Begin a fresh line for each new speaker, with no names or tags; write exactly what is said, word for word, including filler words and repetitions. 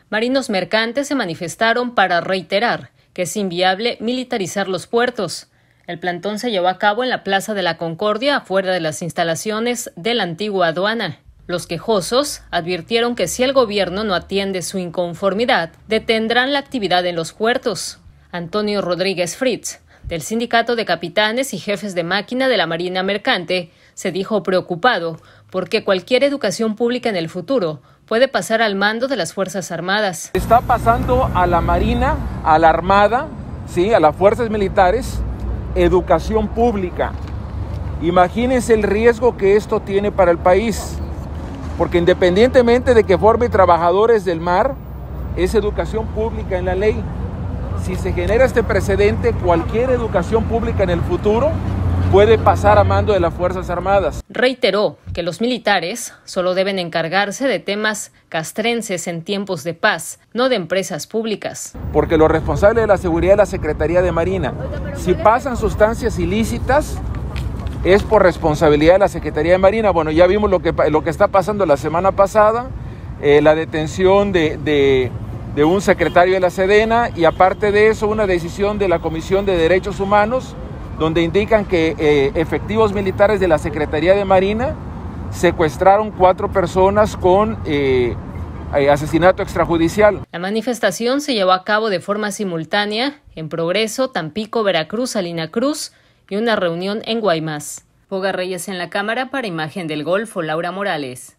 Marinos mercantes se manifestaron para reiterar que es inviable militarizar los puertos. El plantón se llevó a cabo en la Plaza de la Concordia, afuera de las instalaciones de la antigua aduana. Los quejosos advirtieron que si el gobierno no atiende su inconformidad, detendrán la actividad en los puertos. Antonio Rodríguez Fritz, del Sindicato de Capitanes y Jefes de Máquina de la Marina Mercante, se dijo preocupado porque cualquier educación pública en el futuro puede pasar al mando de las Fuerzas Armadas.
Está pasando a la Marina, a la Armada, ¿sí?, a las fuerzas militares, educación pública. Imagínense el riesgo que esto tiene para el país, porque independientemente de que forme trabajadores del mar, es educación pública en la ley. Si se genera este precedente, cualquier educación pública en el futuro puede pasar a mando de las Fuerzas Armadas.
Reiteró que los militares solo deben encargarse de temas castrenses en tiempos de paz, no de empresas públicas.
Porque lo responsable de la seguridad es la Secretaría de Marina. Si pasan sustancias ilícitas, es por responsabilidad de la Secretaría de Marina. Bueno, ya vimos lo que, lo que está pasando la semana pasada, eh, la detención de, de, de un secretario de la Sedena, y aparte de eso, una decisión de la Comisión de Derechos Humanos, donde indican que eh, efectivos militares de la Secretaría de Marina secuestraron cuatro personas con eh, eh, asesinato extrajudicial.
La manifestación se llevó a cabo de forma simultánea en Progreso, Tampico, Veracruz, Salina Cruz y una reunión en Guaymas. Poga Reyes en la cámara para Imagen del Golfo, Laura Morales.